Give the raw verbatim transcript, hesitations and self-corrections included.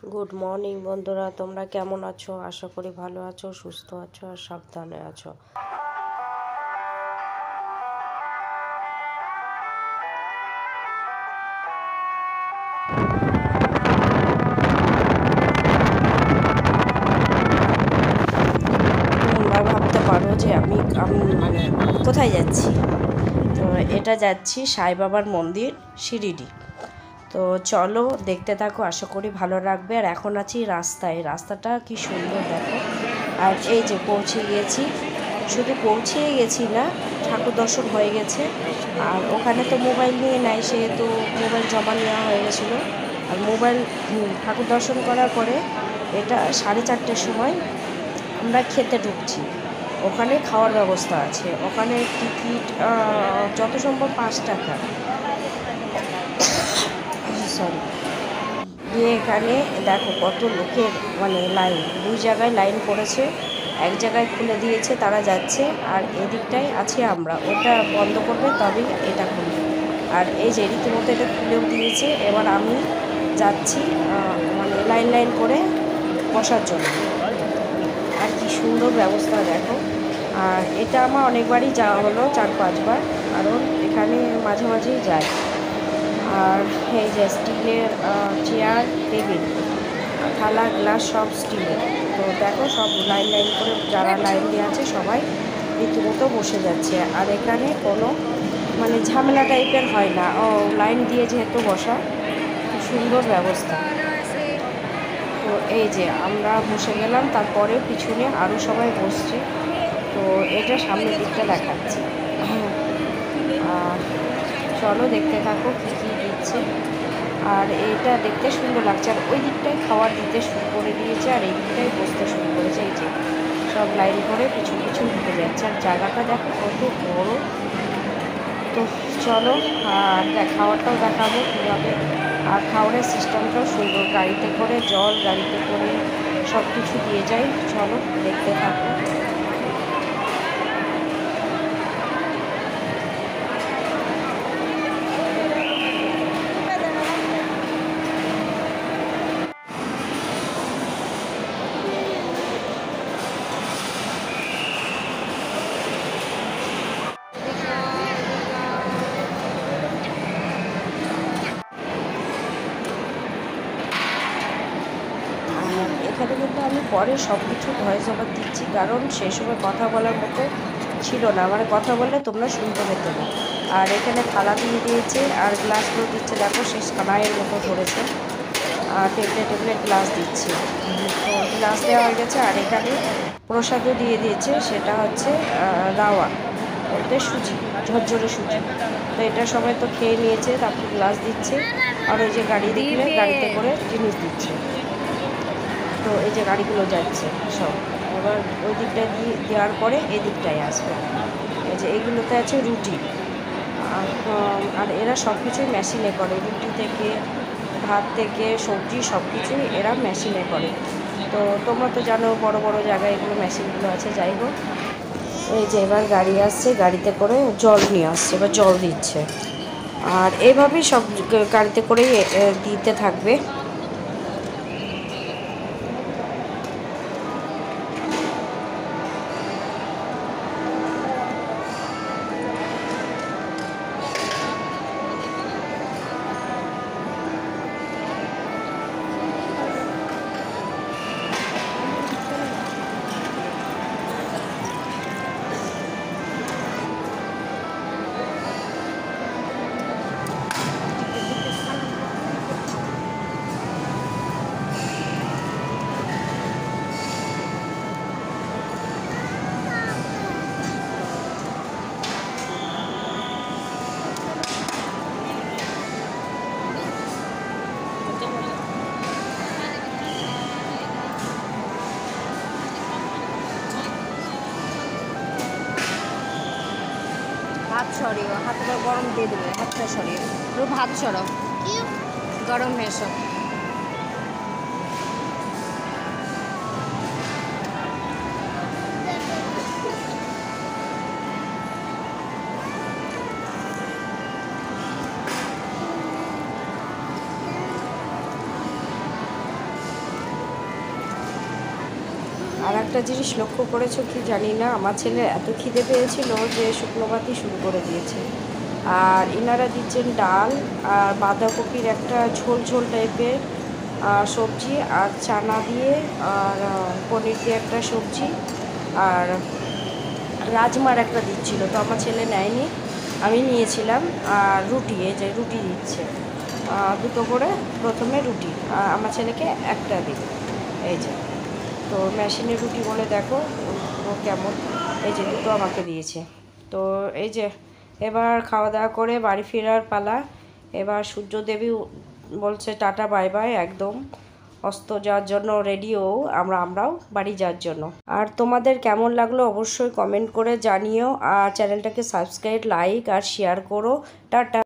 Good morning বন্ধুরা, তোমরা কেমন আছো? আশা করি ভালো আছো, সুস্থ আছো আর সাবধানে আছো। তোমরা ভাবতে পারো যে আমি আমি মানে কোথায় যাচ্ছি। তো এটা যাচ্ছি সাই বাবার মন্দির শিরিডি। তো চলো দেখতে থাকো, আশা করি ভালো লাগবে। আর এখন আছি রাস্তায়, রাস্তাটা কি সুন্দর দেখো। আর এই যে পৌঁছে গিয়েছি, শুধু পৌঁছেই গেছি না, ঠাকুর দর্শন হয়ে গেছে। আর ওখানে তো মোবাইল নিয়ে নাই, সেহেতু মোবাইল জমা নেওয়া হয়ে গেছিলো। আর মোবাইল ঠাকুর দর্শন করার পরে এটা সাড়ে চারটের সময় আমরা খেতে ঢুকছি। ওখানে খাওয়ার ব্যবস্থা আছে, ওখানে টিকিট যত সম্ভব পাঁচ টাকা। সরি দিয়ে এখানে দেখো কত লোকের মানে লাইন, দুই জায়গায় লাইন পড়েছে, এক জায়গায় খুলে দিয়েছে, তারা যাচ্ছে। আর এদিকটাই আছে আমরা, ওটা বন্ধ করবে তবেই এটা খুলবে। আর এই যে রীতিমতো এটা খুলেও দিয়েছে। এবার আমি যাচ্ছি মানে লাইন লাইন করে বসার জন্য। আর কি সুন্দর ব্যবস্থা দেখো। আর এটা আমার অনেকবারই যাওয়া হলো, চার পাঁচবার, কারণ এখানে মাঝে মাঝেই যায়। আর এই যে স্টিলের চেয়ার, টেবিল, থালা, গ্লাস সব স্টিলের। তো দেখো সব লাইন লাইন করে যারা লাইন দিয়ে আছে সবাই রীতিমতো বসে যাচ্ছে। আর এখানে কোনো মানে ঝামেলা টাইপের হয় না, ও লাইন দিয়ে যেহেতু বসা, খুব সুন্দর ব্যবস্থা। তো এই যে আমরা বসে গেলাম, তারপরে পিছনে আরও সবাই বসছে। তো এটা সামনের দিকটা দেখাচ্ছি। আর চলো দেখতে থাকো কী কী দিচ্ছে। আর এইটা দেখতে সুন্দর লাগছে। আর ওই দিকটায় খাবার দিতে শুরু করে দিয়েছে, আর এই দিকটায় বসতে শুরু করেছে। এই যে সব লাইন করে পিছু পিছু ঢুকে যাচ্ছে। আর জায়গাটা দেখো কত বড়। তো চলো আর খাওয়ারটাও দেখাবো কীভাবে। আর খাওয়ারের সিস্টেমটাও সুন্দর, গাড়িতে করে জল, গাড়িতে করে সব কিছু দিয়ে যায়। চলো দেখতে থাকো। এখানে কিন্তু আমি পরে সব কিছু ভয়েস ওভার দিচ্ছি, কারণ সেই সময় কথা বলার মতো ছিল না, মানে কথা বললে তোমরা শুনতে পেতে না। আর এখানে থালা দিয়ে দিয়েছে, আর গ্লাসগুলো দিচ্ছে দেখো, শেষ কানাইয়ের মতো ধরেছে। আর টেবিলে টেবিলে গ্লাস দিচ্ছে। তো গ্লাস দেওয়া হয়ে গেছে। আর এখানে প্রসাদও দিয়ে দিয়েছে, সেটা হচ্ছে রাওয়া বলতে সুজি, ঝরঝরে সুজি। তো এটা সবাই তো খেয়ে নিয়েছে, তারপর গ্লাস দিচ্ছে। আর ওই যে গাড়ি দেখলে গাড়িতে করে জিনিস দিচ্ছে। তো এই যে গাড়িগুলো যাচ্ছে সব, এবার ওই দিকটায় দিয়ে দেওয়ার পরে এই দিকটায় আসবে। এই যে এইগুলোতে আছে রুটি। আর এরা সব কিছুই মেশিনে করে, রুটি থেকে ভাত থেকে সবজি সব কিছুই এরা মেশিনে করে। তো তোমরা তো জানো বড় বড় জায়গায় এগুলো মেশিনগুলো আছে। যাই হোক, এই যে এবার গাড়ি আসছে, গাড়িতে করে জল নিয়ে আসছে, এবার জল দিচ্ছে। আর এইভাবেই সব গাড়িতে করেই দিতে থাকবে। হাত সরিয়ে, হাতটা গরম দিয়ে দেবে, হাতটা সরিয়ে রূপ, হাত সরাও, গরম হয়ে সব। আর একটা জিনিস লক্ষ্য করেছো কি জানি না, আমার ছেলে এত খিদে পেয়েছিল যে শুকনো ভাতই শুরু করে দিয়েছে। আর ইনারা দিচ্ছেন ডাল আর বাঁধাকপির একটা ঝোল ঝোল টাইপের সবজি, আর চানা দিয়ে আর পনির দিয়ে একটা সবজি, আর রাজমার একটা দিচ্ছিল, তো আমার ছেলে নেয়নি, আমি নিয়েছিলাম। আর রুটি, এই যে রুটি দিচ্ছে দুটো করে, প্রথমে রুটি আমার ছেলেকে একটা দিই, এই যে। তো মেশিনের রুটি বলে দেখো ও কেমন, এই যে দুটো আমাকে দিয়েছে। তো এই যে এবার খাওয়া দাওয়া করে বাড়ি ফেরার পালা। এবার সূর্যদেবী বলছে টাটা বাই বাই, একদম অস্ত যাওয়ার জন্য রেডিও আমরা আমরাও বাড়ি যাওয়ার জন্য। আর তোমাদের কেমন লাগলো অবশ্যই কমেন্ট করে জানিও, আর চ্যানেলটাকে সাবস্ক্রাইব, লাইক আর শেয়ার করো। টাটা।